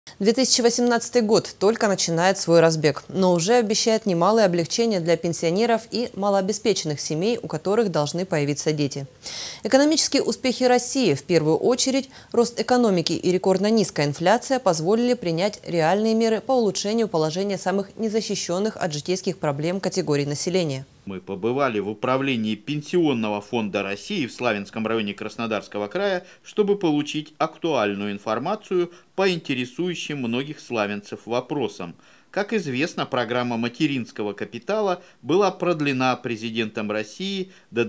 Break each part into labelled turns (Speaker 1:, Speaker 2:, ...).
Speaker 1: 2018 год только начинает свой разбег, но уже обещает немалые облегчения для пенсионеров и малообеспеченных семей, у которых должны появиться дети. Экономические успехи России, в первую очередь рост экономики и рекордно низкая инфляция, позволили принять реальные меры по улучшению положения самых незащищенных от житейских проблем категорий населения.
Speaker 2: Мы побывали в управлении Пенсионного фонда России в Славянском районе Краснодарского края, чтобы получить актуальную информацию по интересующим многих славянцев вопросам. Как известно, программа материнского капитала была продлена президентом России до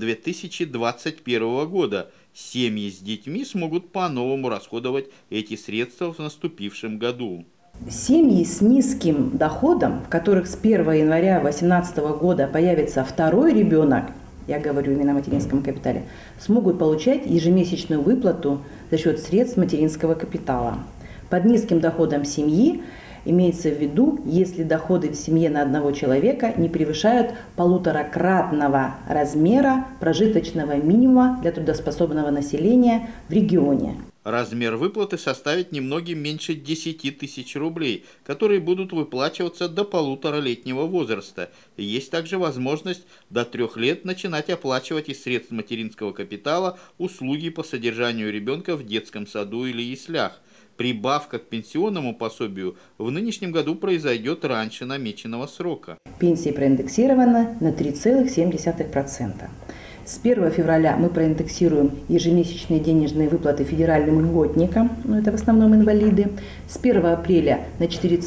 Speaker 2: 2021 года. Семьи с детьми смогут по-новому расходовать эти средства в наступившем году.
Speaker 3: Семьи с низким доходом, в которых с 1 января 2018 года появится второй ребенок, я говорю именно о материнском капитале, смогут получать ежемесячную выплату за счет средств материнского капитала. Под низким доходом семьи имеется в виду, если доходы в семье на одного человека не превышают 1,5-кратного размера прожиточного минимума для трудоспособного населения в регионе.
Speaker 2: Размер выплаты составит немногим меньше 10 тысяч рублей, которые будут выплачиваться до 1,5-летнего возраста. И есть также возможность до 3 лет начинать оплачивать из средств материнского капитала услуги по содержанию ребенка в детском саду или яслях. Прибавка к пенсионному пособию в нынешнем году произойдет раньше намеченного срока.
Speaker 3: Пенсия проиндексирована на 3,7%. С 1 февраля мы проиндексируем ежемесячные денежные выплаты федеральным льготникам, это в основном инвалиды. С 1 апреля на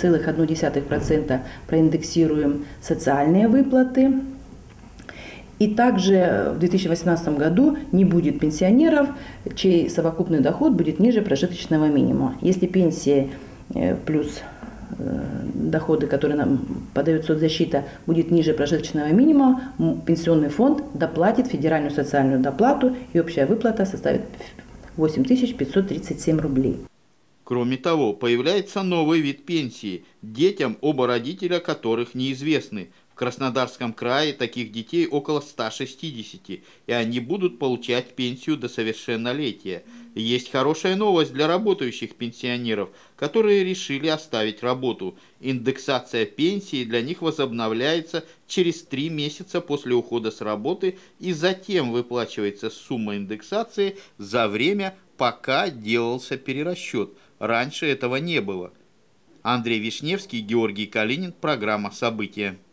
Speaker 3: 4,1% проиндексируем социальные выплаты. И также в 2018 году не будет пенсионеров, чей совокупный доход будет ниже прожиточного минимума. Если пенсия плюс доходы, которые нам подает соцзащита, будет ниже прожиточного минимума, пенсионный фонд доплатит федеральную социальную доплату, и общая выплата составит 8537 рублей.
Speaker 2: Кроме того, появляется новый вид пенсии – детям, оба родителя которых неизвестны. В Краснодарском крае таких детей около 160, и они будут получать пенсию до совершеннолетия. Есть хорошая новость для работающих пенсионеров, которые решили оставить работу. Индексация пенсии для них возобновляется через 3 месяца после ухода с работы, и затем выплачивается сумма индексации за время, пока делался перерасчет. Раньше этого не было. Андрей Вишневский, Георгий Калинин, программа «События».